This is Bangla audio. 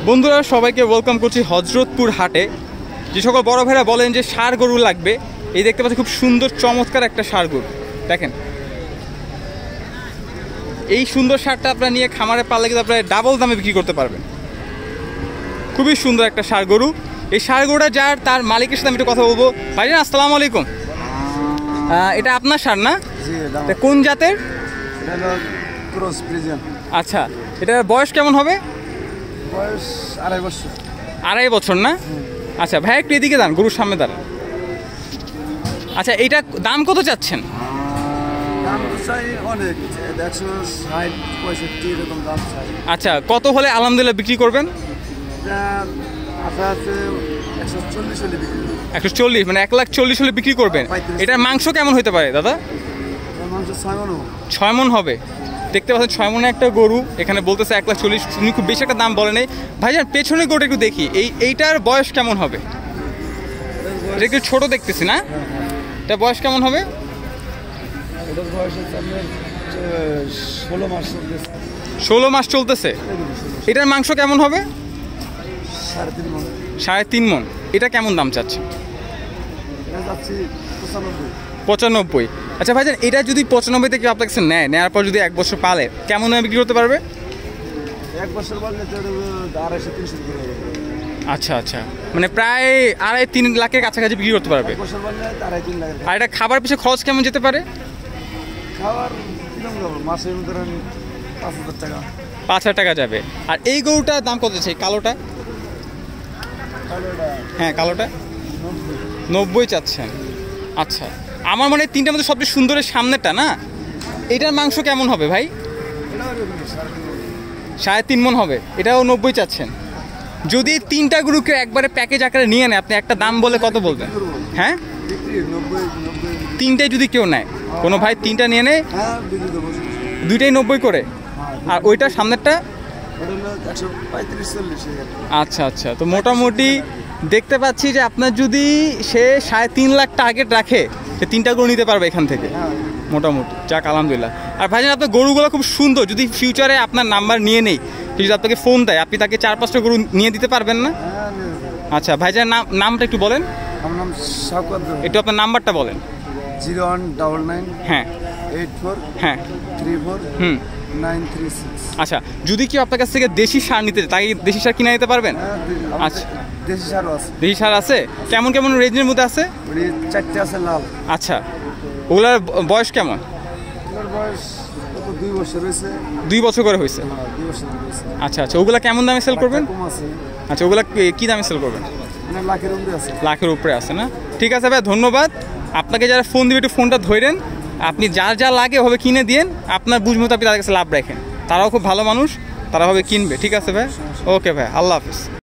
বন্ধুরা সবাইকে ওয়েলকাম করছি হজরতপুর হাটে। যে সকল বড় ভাইরা বলেন যে ষাঁড় গরু লাগবে, এই দেখতে পাচ্ছি খুব সুন্দর চমৎকার একটা ষাঁড় গরু। দেখেন এই সুন্দর ষাঁড়টা আপনারা নিয়ে খামারে পারলে কিন্তু আপনারা ডাবল দামে বিক্রি করতে পারবেন। খুবই সুন্দর একটা ষাঁড় গরু। এই ষাঁড় গরুটা যার তার মালিকের সাথে আমি একটু কথা বলবো। ভাইজান আসসালামু আলাইকুম। এটা আপনার ষাঁড় না? কোন জাতের? আচ্ছা, এটার বয়স কেমন হবে? বয়স 2.5 বছর। 2.5 বছর না? আচ্ছা ভাই একটু এদিকে দাঁড়ান, গরুর সামনে দাঁড়ান। আচ্ছা এইটা দাম কত চাচ্ছেন? দাম চাই অনেক, 160-65 এরকম দাম চাই। আচ্ছা কত হলে আলহামদুলিল্লাহ বিক্রি করবেন? আশা আছে 140 হলে বিক্রি করব। 140 মানে 1,40,000 হলে বিক্রি করবেন। এটার মাংস কেমন হতে পারে দাদা? মাংস 6 মণ। 6 মণ হবে। দেখতে পাচ্ছেন 6 মণে একটা গরু, এখানে বলতেছে 1,40,000। উনি খুব বেশি একটা দাম বলে নেই। ভাইজান পেছনে গরুটা একটু দেখি, এইটার বয়স কেমন হবে? এটা একটু ছোট দেখতেছি না? এটা বয়স কেমন হবে? এটার বয়স হচ্ছে আপনার 16 মাস চলতেছে। 16 মাস চলতেছে। এটার মাংস কেমন হবে? 3.5 মণ। 3.5 মণ। এটা কেমন দাম চাচ্ছে? এটা যাচ্ছে 95। আচ্ছা ভাইজান এটা যদি 95 থেকে আপনার কাছে নেওয়ার পর যদি 1 বছর পালে কেমন দামে বিক্রি করতে পারবে? 1 বছর বললে তো 250-300 করে হবে। আচ্ছা আচ্ছা, মানে প্রায় 2.5-3 লাখের কাছাকাছি বিক্রি করতে পারবে। 1 বছর বললে 2.5-3 লাখ। আর এটা খাবার পিছনে খরচ কেমন যেতে পারে? খাবার কিরকম যাবো, মাসে ধরেন 5,000 টাকা। 5,000 টাকা যাবে। আর এই গরুটার দাম কত চাই? কালোটা? হ্যাঁ কালোটা 90 চাচ্ছেন। আচ্ছা আমার মনে হয় 3টার মধ্যে সবচেয়ে সুন্দরের সামনেরটা না? এটার মাংস কেমন হবে ভাই? 3.5 মণ হবে। এটাও 90 চাচ্ছেন। যদি 3টা গরুকে একবারে প্যাকেজ আকারে নিয়ে নেয়, আপনি একটা দাম বলে কত বলবেন? হ্যাঁ 3টাই যদি কেউ নেয়, কোনো ভাই 3টা নিয়ে নেয়, 2টাই 90 করে। আর ওইটা সামনেরটা? আচ্ছা আচ্ছা, তো মোটামুটি দেখতে পাচ্ছি যে আপনার যদি সে 3.5 লাখ টার্গেট রাখে, সে 3টা গরু নিতে পারবে এখান থেকে মোটামুটি। যাক আলহামদুলিল্লাহ। আর ভাইজান আপনার গরুগুলো খুব সুন্দর, যদি ফিউচারে আপনার নাম্বার নিয়ে নেই, যদি আপনাকে ফোন দেয়, আপনি তাকে 4-5টা গরু নিয়ে দিতে পারবেন না? আচ্ছা ভাইজান নামটা একটু বলেন। আমার নাম শওকত। একটু আপনার নাম্বারটা বলেন। 0199 হ্যাঁ 84 হ্যাঁ 34 936। আচ্ছা যদি কেউ আপনার কাছ থেকে দেশি সার নিতে চায়, তাই দেশি সার কিনে নিতে পারবেন? আচ্ছা দেশি সার আছে। দেশি সার আছে কেমন কেমন রেঞ্জের মধ্যে আছে? 4টে আছে লাল। আচ্ছা ওগুলার বয়স কেমন? ওর বয়স 2 বছর হয়েছে। 2 বছর করে হয়েছে? 2 বছর হয়েছে। আচ্ছা আচ্ছা, ওগুলা কেমন দামে সেল করবেন? কম আছে। আচ্ছা ওগুলা কি দামে সেল করবেন? মানে লাখের উপরে আছে। লাখের উপরে আছে না? ঠিক আছে ভাই ধন্যবাদ। আপনাকে যারা ফোন দিবে একটু ফোনটা ধরেন, আপনি যার যা লাগে ওভাবে কিনে দিন, আপনার বুঝ মতো আপনি তাদের কাছে লাভ রাখেন। তারাও খুব ভালো মানুষ, তারা হবে কিনবে। ঠিক আছে ভাই, ওকে ভাই, আল্লাহ হাফিজ।